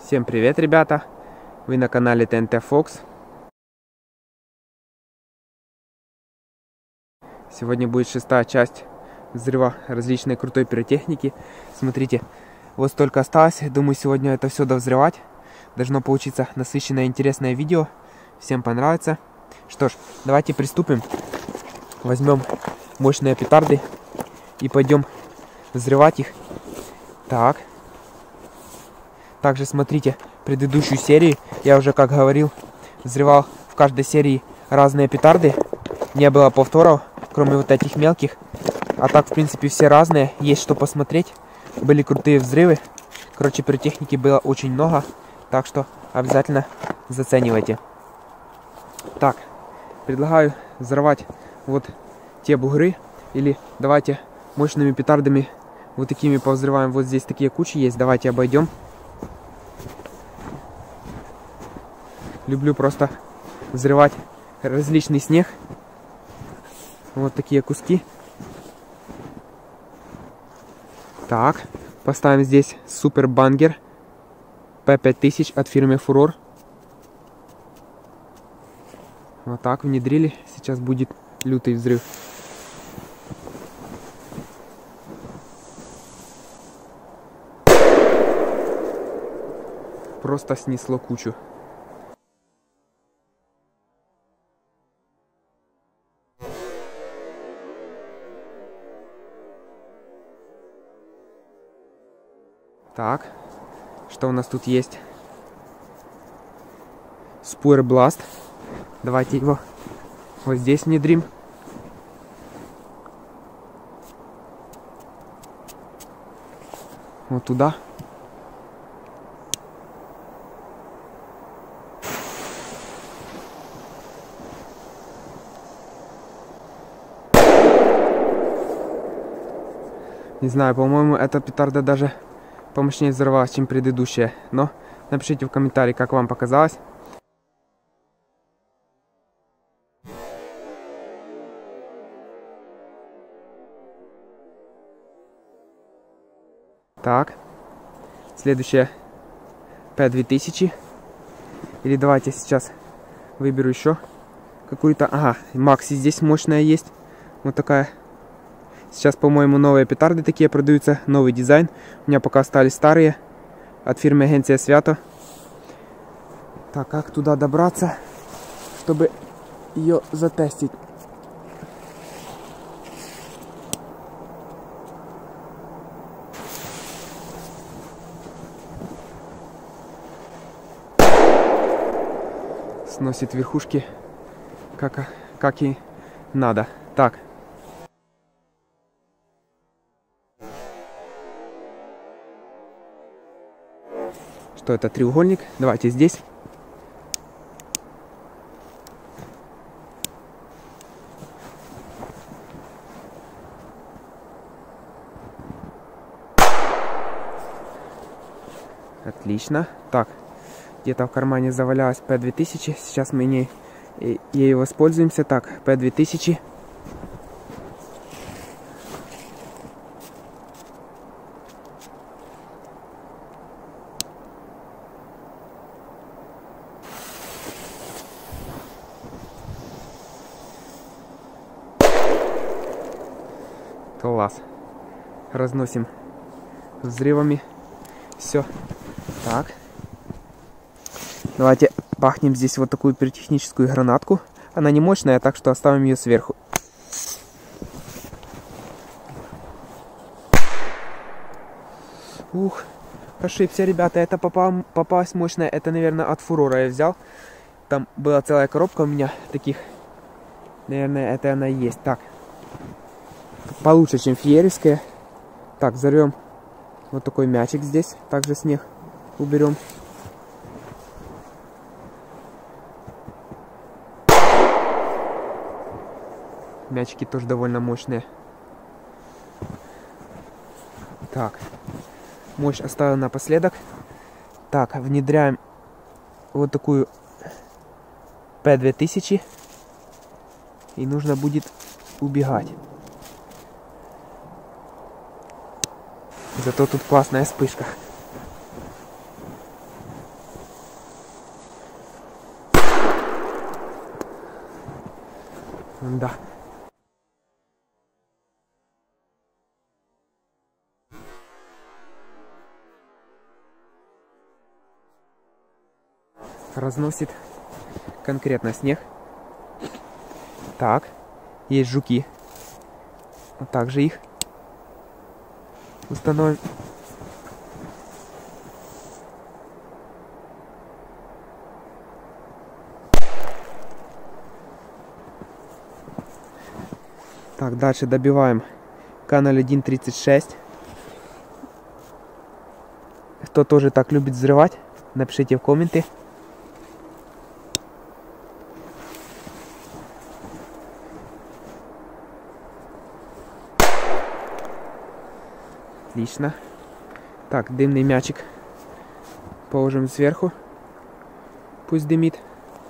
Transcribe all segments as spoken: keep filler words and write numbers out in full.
Всем привет, ребята! Вы на канале тэ эн тэ Fox. Сегодня будет шестая часть взрыва различной крутой пиротехники. Смотрите, вот столько осталось. Думаю, сегодня это все довзрывать. Должно получиться насыщенное интересное видео. Всем понравится. Что ж, давайте приступим. Возьмем мощные петарды и пойдем взрывать их. Так. Также смотрите предыдущую серию. Я уже, как говорил, взрывал в каждой серии разные петарды. Не было повторов, кроме вот этих мелких. А так, в принципе, все разные. Есть что посмотреть. Были крутые взрывы. Короче, пиротехники было очень много. Так что обязательно заценивайте. Так, предлагаю взорвать вот те бугры. Или давайте мощными петардами вот такими повзрываем. Вот здесь такие кучи есть. Давайте обойдем. Люблю просто взрывать различный снег. Вот такие куски. Так, поставим здесь супер бангер пэ пять тысяч от фирмы Фурор. Вот так внедрили. Сейчас будет лютый взрыв. Просто снесло кучу. Так, что у нас тут есть? Спуэр Бласт. Давайте его вот здесь внедрим. Вот туда. Не знаю, по-моему, эта петарда даже помощнее взорвалась, чем предыдущая. Но напишите в комментарии, как вам показалось. Так. Следующая пэ две тысячи. Или давайте сейчас выберу еще какую-то. Ага, Макси здесь мощная есть. Вот такая. Сейчас, по-моему, новые петарды такие продаются. Новый дизайн. У меня пока остались старые. От фирмы Агенция Свято. Так, как туда добраться, чтобы ее затестить? Сносит верхушки, как, как и надо. Так. Что это, треугольник? Давайте здесь. Отлично. Так, где-то в кармане завалялась пэ две тысячи. Сейчас мы не, ей воспользуемся. Так, пэ две тысячи. Класс. Разносим взрывами. Все. Так. Давайте бахнем здесь вот такую пиротехническую гранатку. Она не мощная, так что оставим ее сверху. Ух, ошибся, ребята. Это попал, попалась мощная. Это, наверное, от Фурора я взял. Там была целая коробка у меня таких. Наверное, это она и есть. Так. Получше, чем феерийская. Так, взорвем вот такой мячик здесь. Также снег уберем. Мячики тоже довольно мощные. Так. Мощь оставил напоследок. Так, внедряем вот такую пэ две тысячи. И нужно будет убегать. Зато тут классная вспышка. Да. Разносит конкретно снег. Так, есть жуки. Вот так же их установим. Так, дальше добиваем К ноль один тридцать шесть. Кто тоже так любит взрывать, напишите в комменты. Отлично. Так, дымный мячик положим сверху. Пусть дымит.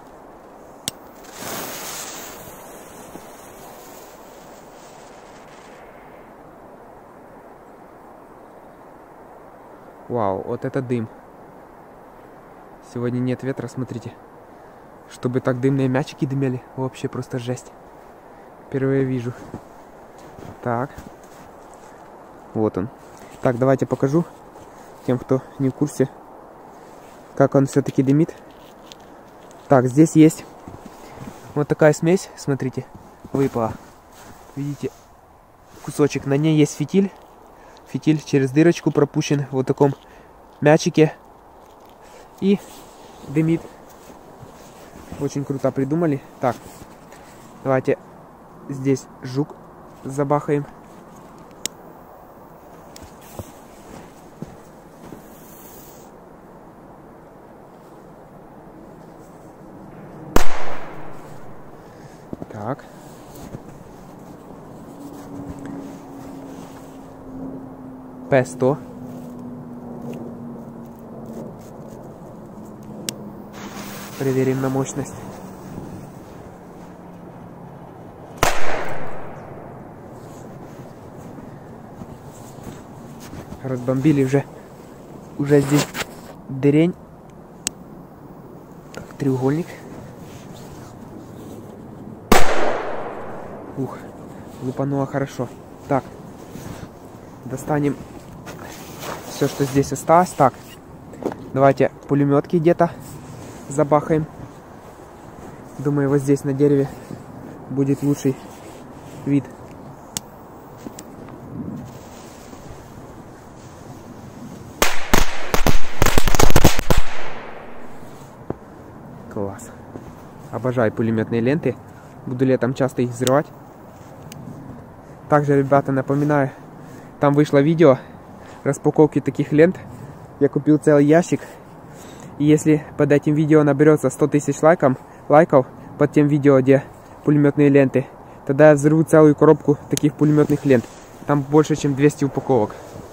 Вау, вот это дым. Сегодня нет ветра, смотрите. Чтобы так дымные мячики дымели, вообще просто жесть. Впервые вижу. Так. Вот он. Так, давайте покажу тем, кто не в курсе, как он все-таки дымит. Так, здесь есть вот такая смесь, смотрите, выпала. Видите, кусочек, на ней есть фитиль. Фитиль через дырочку пропущен в вот таком мячике. И дымит. Очень круто придумали. Так, давайте здесь жук забахаем. Так. П сто. Проверим на мощность. Разбомбили уже. Уже здесь дырень. Так, треугольник. Ух, лупануло хорошо. Так, достанем все, что здесь осталось. Так, давайте пулеметки где-то забахаем. Думаю, вот здесь на дереве будет лучший вид. Класс. Обожаю пулеметные ленты. Буду летом часто их взрывать. Также, ребята, напоминаю, там вышло видео распаковки таких лент. Я купил целый ящик. И если под этим видео наберется сто тысяч лайков, лайков под тем видео, где пулеметные ленты, тогда я взорву целую коробку таких пулеметных лент. Там больше, чем двести упаковок.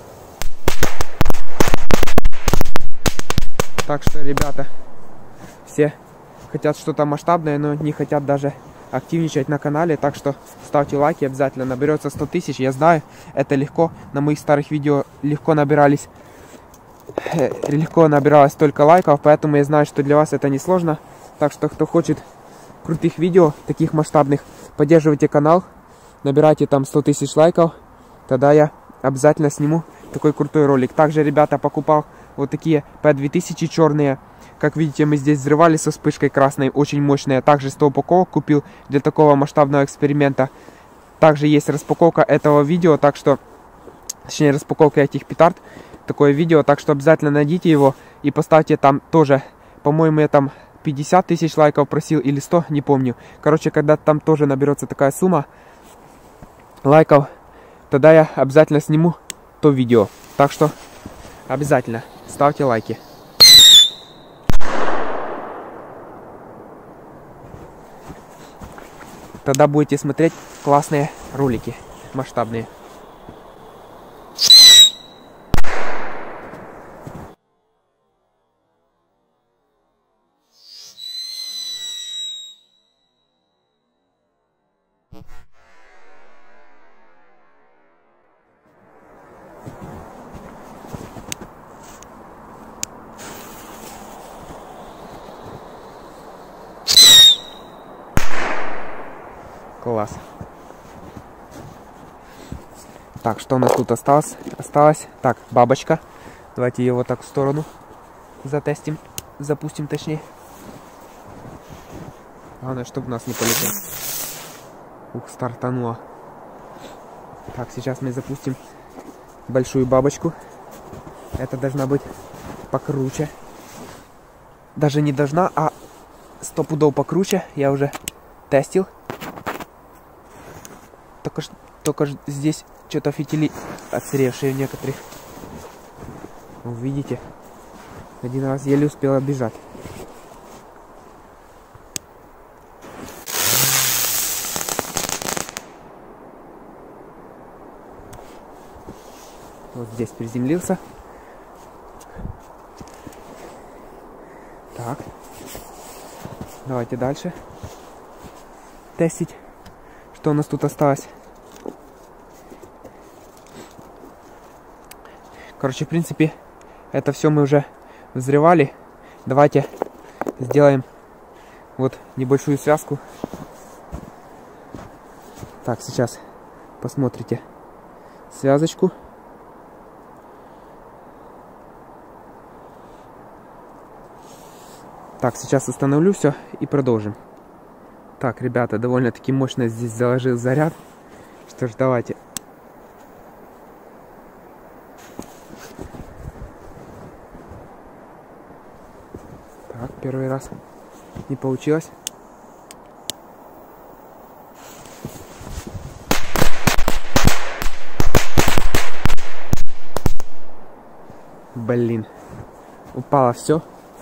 Так что, ребята, все хотят что-то масштабное, но не хотят даже активничать на канале. Так что ставьте лайки обязательно. Наберется сто тысяч. Я знаю, это легко. На моих старых видео легко набирались легко набиралось столько лайков, поэтому я знаю, что для вас это не сложно. Так что, кто хочет крутых видео, таких масштабных, поддерживайте канал, набирайте там сто тысяч лайков, тогда я обязательно сниму такой крутой ролик. Также, ребята, покупал вот такие П две тысячи черные. Как видите, мы здесь взрывали со вспышкой красной, очень мощные. Также сто упаковок купил для такого масштабного эксперимента. Также есть распаковка этого видео, так что, точнее, распаковка этих петард. Такое видео, так что обязательно найдите его и поставьте там тоже. По-моему, я там пятьдесят тысяч лайков просил или сто, не помню. Короче, когда там тоже наберется такая сумма лайков, тогда я обязательно сниму то видео. Так что обязательно ставьте лайки. Тогда будете смотреть классные ролики, масштабные. Класс. Так, что у нас тут осталось? Осталось. Так, бабочка. Давайте ее вот так в сторону затестим. Запустим, точнее. Главное, чтобы у нас не полетело. Ух, стартануло. Так, сейчас мы запустим большую бабочку. Это должна быть покруче. Даже не должна, а сто пудов покруче. Я уже тестил. Только, только здесь что-то фитили отсыревшие в некоторых. Вы видите? Один раз еле успел отбежать. Вот здесь приземлился. Так. Давайте дальше тестить, что у нас тут осталось. Короче, в принципе, это все мы уже взрывали. Давайте сделаем вот небольшую связку. Так, сейчас посмотрите связочку. Так, сейчас установлю все и продолжим. Так, ребята, довольно-таки мощно здесь заложил заряд. Что ж, давайте. Так, первый раз не получилось. Блин, упало все.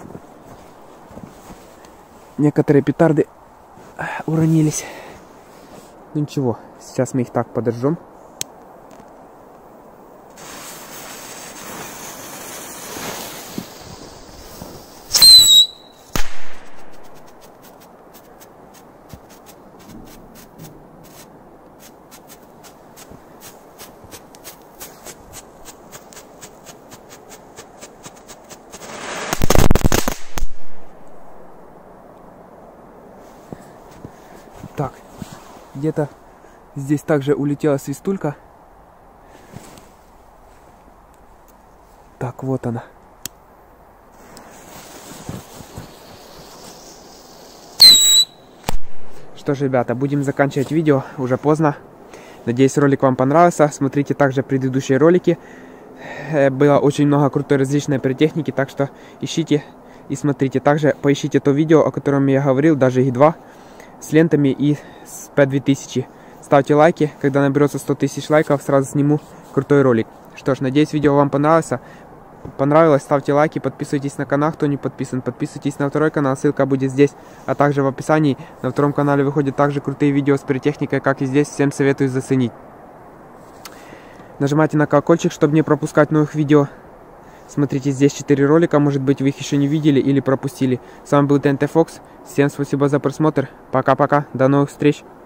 Некоторые петарды уронились. Ну ничего, сейчас мы их так подожжем. Так, где-то здесь также улетела свистулька. Так, вот она. Что ж, ребята, будем заканчивать видео, уже поздно. Надеюсь, ролик вам понравился. Смотрите также предыдущие ролики. Было очень много крутой различной пиротехники, так что ищите и смотрите. Также поищите то видео, о котором я говорил, даже их два, с лентами и с пи две тысячи. Ставьте лайки, когда наберется сто тысяч лайков, сразу сниму крутой ролик. Что ж, надеюсь, видео вам понравилось. Понравилось, ставьте лайки, подписывайтесь на канал, кто не подписан, подписывайтесь на второй канал, ссылка будет здесь, а также в описании. На втором канале выходят также крутые видео с пиротехникой, как и здесь, всем советую заценить. Нажимайте на колокольчик, чтобы не пропускать новых видео. Смотрите, здесь четыре ролика, может быть, вы их еще не видели или пропустили. С вами был ТНТ Фокс. Всем спасибо за просмотр. Пока-пока. До новых встреч.